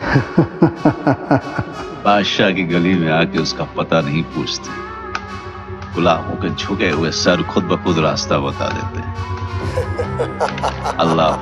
बादशाह की गली में आके उसका पता नहीं पूछते, गुलामों के झुके हुए सर खुद ब खुद रास्ता बता देते हैं। अल्लाह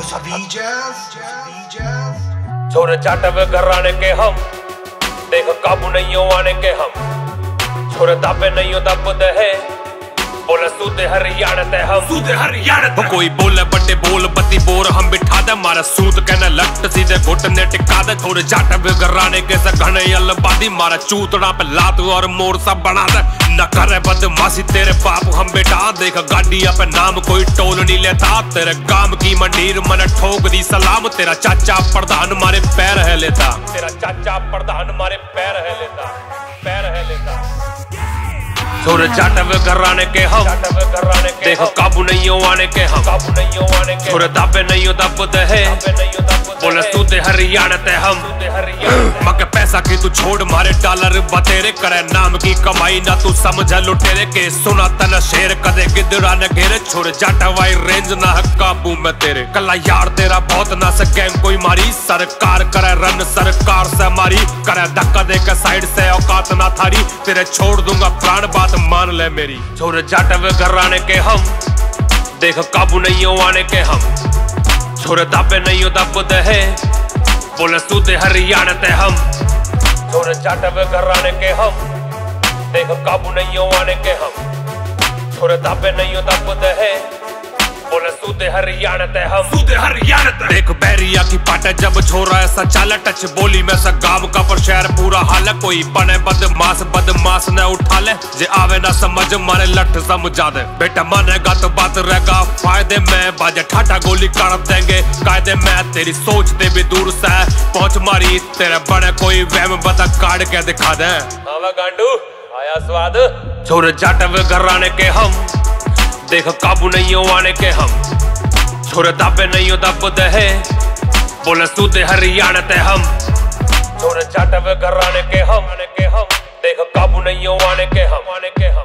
छोरे चाटे वे घराने के हम, देख काबू नहीं हो आने के हम। छोरे दाबे नहीं हो दबते है, बोले सूते हरियाणा ते हम, सूते हरियाणा ते। कोई बोले बड़े बोल बत्ती बोर हम बिठा दे, मारा सूत कहना लट सीधे घुटने टिका दे। छोरे चाटे वे घराने के से घने अलबादी, मारा चूतड़ा पे लात और मोर सब बना दे। न करे बदमाशी तेरे बाप हम बेटा, देख गाड़िया पे नाम कोई टोल नहीं लेता। तेरे काम की मंडीर मन ठोक दी सलाम, तेरा चाचा प्रधान मारे पैर है लेता। तेरा चाचा प्रधान मारे पैर है लेता, पैर है लेता। छोरे चाटे वे घराने के हम, देख काबू नहीं हो आने के हम, काबू नहीं हो आने के। छोरे दाबे नहीं हो दबते है, बोले सूते हरियाणा ते हम। मके पैसा की तू छोड़ मारे डॉलर बतेरे, करे नाम की कमाई ना तू समझ लुटेरे के। सुना तना शेर कदे गिदड़ा न घेरे, छोरे जाटा वाई रेंज ना है काबू में तेरे। कला यार तेरा बहुत ना से गैंग कोई मारी, सरकार करे रन सरकार से मारी। करे धक्का दे के साइड से औकात ना थारी, तेरे छोड़ दूंगा प्राण बात मान ले मेरी। छोरे जाटे वे घराने के हम, देख काबू नहीं हो आने के हम। छोरे दाबे नहीं हो दबते है, बोले सूते हरियाणा ते हम। छोरे चाटे वे घराने के हम, देख काबू नहीं हो आने के हम। छोरे दाबे नहीं हो दबते है, बोले सूते हरियाणा ते हम, सूते हरियाणा ते। देख बैरिया की पाटे जब छोरा ऐसा चाले, टच बोली में सा गांव का पर शहर पूरा हाल है। कोई बने बदमाश ने उठा ले, जे आवे ना समझ मारे लठ समझा दे। बेटा मानेगा तो बात रहेगा फायदे में, बाजे ठाठा गोली कर देंगे कायदे में। तेरी सोच दे भी दूर से पहुंच मारी, तेरे बड़े कोई वहम बता काट के दिखा दे। आवा गांडू आया स्वाद। छोरे जाटे वे घराने के हम, देख काबू नहीं हो आने के हम। छोरे दाबे नहीं हो दबते है, बोले सूते हरियाणा ते हम। छोरे चाटे वे घराने के हम, देख काबू नहीं हो आने के हम, आने के हम।